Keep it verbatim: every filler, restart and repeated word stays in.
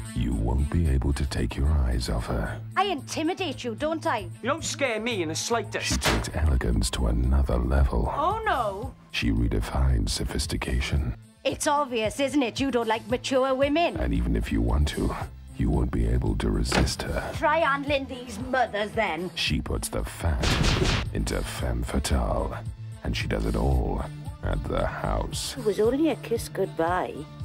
You won't be able to take your eyes off her. I intimidate you, don't I? You don't scare me in the She slightest. takes elegance to another level. Oh, no. She redefines sophistication. It's obvious, isn't it? You don't like mature women. And even if you want to, you won't be able to resist her. Try handling these mothers, then. She puts the fat into femme fatale. And she does it all at the house. It was only a kiss goodbye.